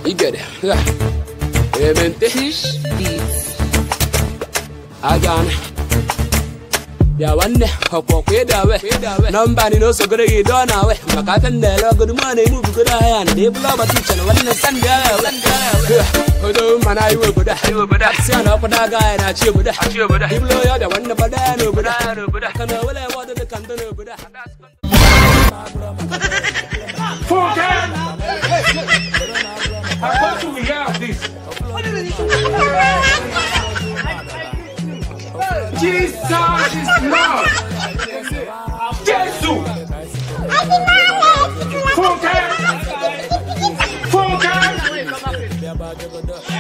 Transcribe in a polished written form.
You get it. Even this beats. Again. Ya wanne hako kweda we number ni no so gure yi dona we makatan da lo gudu ma ne mu bi guda ya ne bula ba tuce na wannan san da hodo mana yi we guda sai na kuda ga na ce guda iblo ya da wannan bada no guda kana wala wa da kan da no guda How much do we have this? Jesus is Lord. Jesus. Funke.